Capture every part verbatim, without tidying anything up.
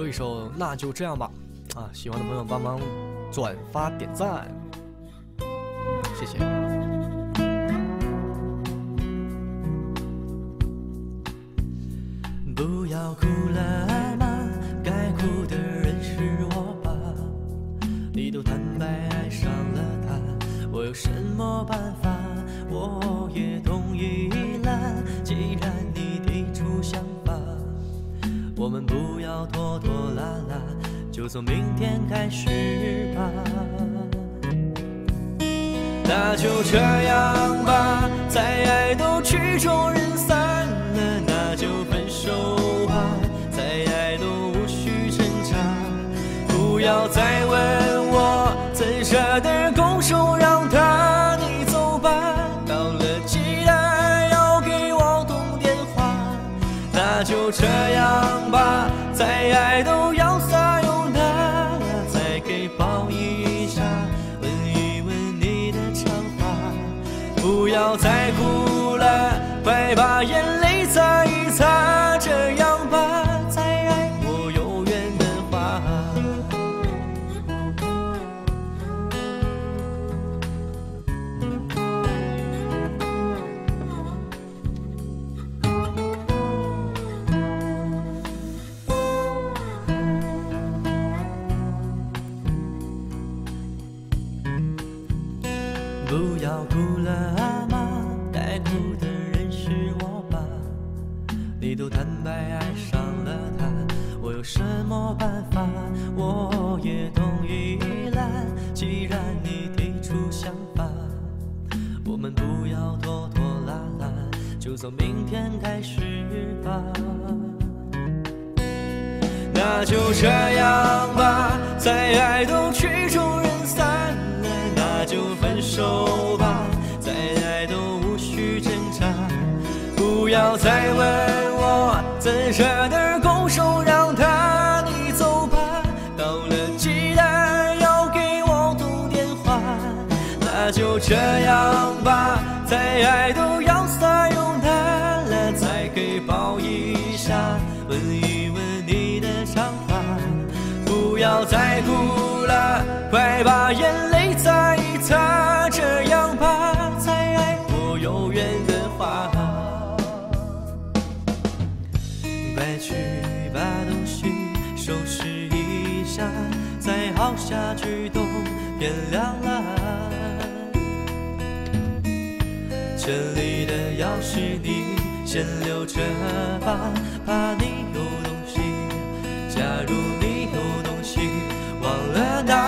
一首《那就这样吧》啊，喜欢的朋友帮忙转发点赞，谢谢。 不要哭了吗？该哭的人是我吧？你都坦白爱上了他，我有什么办法？我也同意了，既然你提出想法，我们不要拖拖拉拉，就从明天开始吧。那就这样吧，再爱都曲终人散了，那就分手吧，再爱都无需挣扎。不要再问我怎舍得拱手让他，你走吧，到了记得要给我通电话。那就这样吧，再爱都要撒由那拉，再给抱一下，吻一吻你的长发。不要再哭了，快把眼泪擦一擦，这样吧，再爱我有缘的话。不要哭了吗？该哭的人是我吧？你都坦白爱上了他，我有什么办法？我也同意了，既然你提出想法，我们不要拖拖拉拉，就从明天开始吧。那就这样吧，再爱都曲终人散了，那就分手吧，再爱都无需挣扎。不要再问我怎舍得拱手让他，你走吧，到了记得要给我通电话。那就这样吧，再爱都要撒由那拉，再给抱一下，吻一吻你的长发。不要再哭了，快把眼泪擦一擦，这样吧，再爱我有缘的话。快去把东西收拾一下，再好下去都天亮了。这里的钥匙你先留着吧，怕你有东西，假如你有东西忘了拿，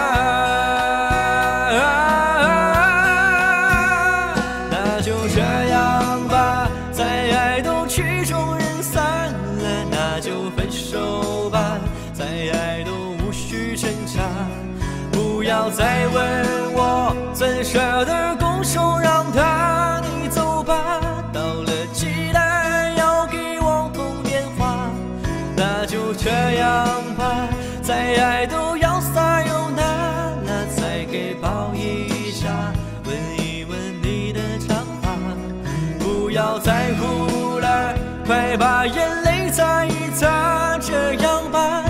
那就这样吧，再爱都曲终人散了，那就分手吧，再爱都无需挣扎。不要再问我怎舍得拱手让他，你走吧，到了记得要给我通电话。那就这样吧，再爱都要撒由那拉，再给抱一下，吻一吻你的长发。不要再哭了，快把眼泪擦一擦，这样吧，